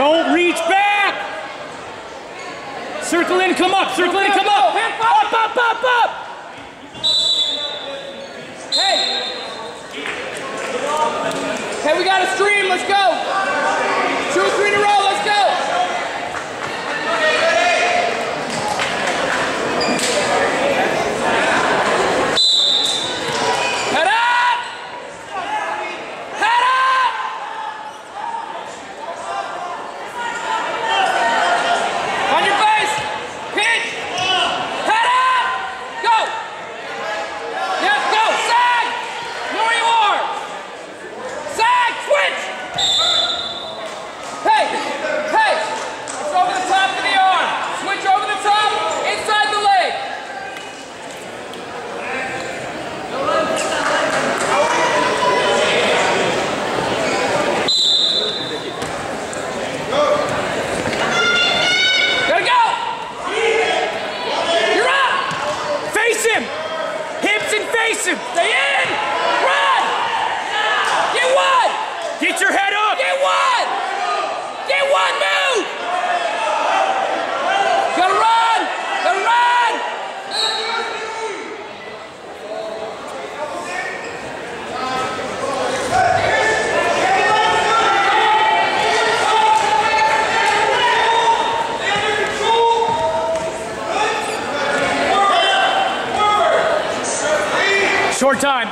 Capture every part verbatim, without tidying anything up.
Don't reach back! Circle in, come up, circle in, come up! Up, up, up, up! Hey! Hey, we got a stream, let's go! Two, three in a row, let's go! Head up! Head up! On your face! Pitch! Head up! Go! Yes, go! Sag! Know where you are! Sag! Switch! Hey! Hey! It's over the top of the arm! Switch over the top, inside the leg! Gotta go! You're up! Face him! Hips and face him! Stay in! Run! Get one! Get your head up! Get one! Get one, move! Gotta run! Gotta run! Short time.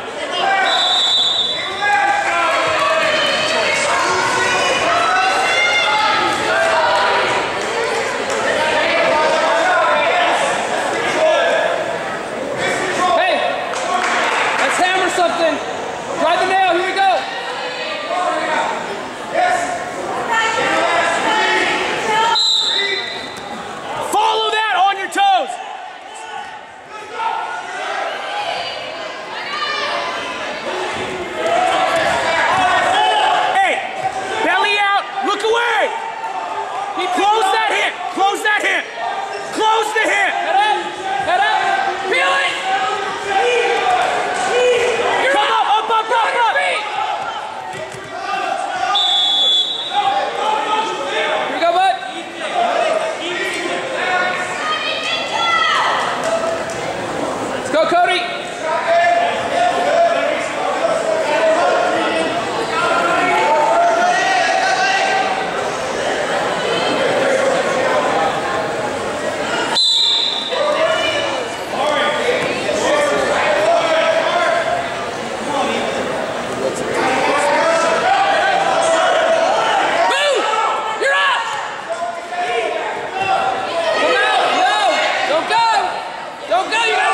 Hey! Let's hammer something! Drive the nail, here we go! Follow that on your toes! Hey! Belly out! Look away! Close that hip! Close that hip! Close the hip! Head up! Head up! Feel it! You're Come up, up, up, up, up! feet! Here we go, bud! Let's go, Cody! Move! You're up! Come out! No! Don't go! Don't go! You